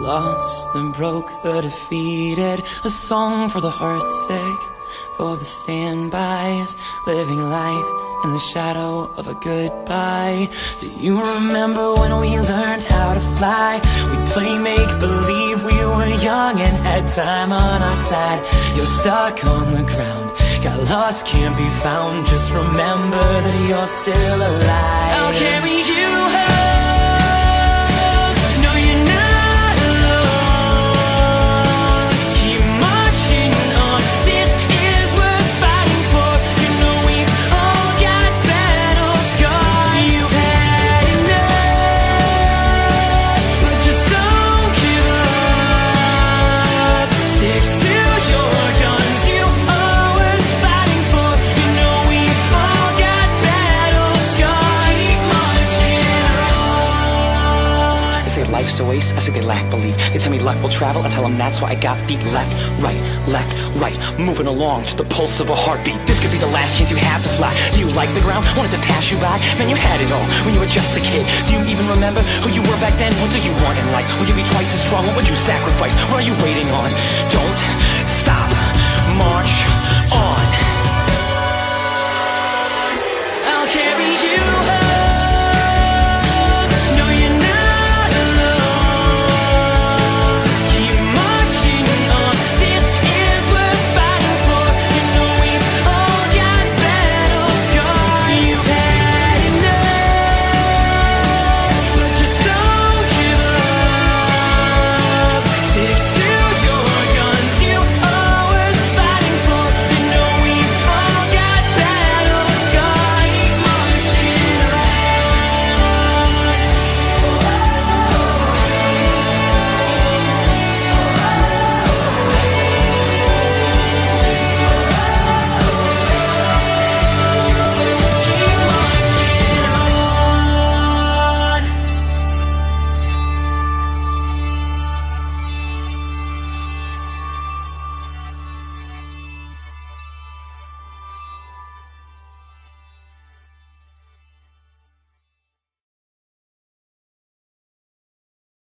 lost and broke, the defeated, a song for the heartsick, for the standbys, living life in the shadow of a goodbye. Do you remember when we learned how to fly? We'd play make-believe, we were young and had time on our side. You're stuck on the ground, got lost, can't be found. Just remember that you're still alive. I'll carry you home. Life's a waste, I say they lack belief. They tell me luck will travel, I tell them that's why I got feet left, right, moving along to the pulse of a heartbeat. This could be the last chance you have to fly. Do you like the ground? Wanted to pass you by? Man, you had it all when you were just a kid. Do you even remember who you were back then? What do you want in life? Will you be twice as strong? What would you sacrifice? What are you waiting on? Don't stop, march on.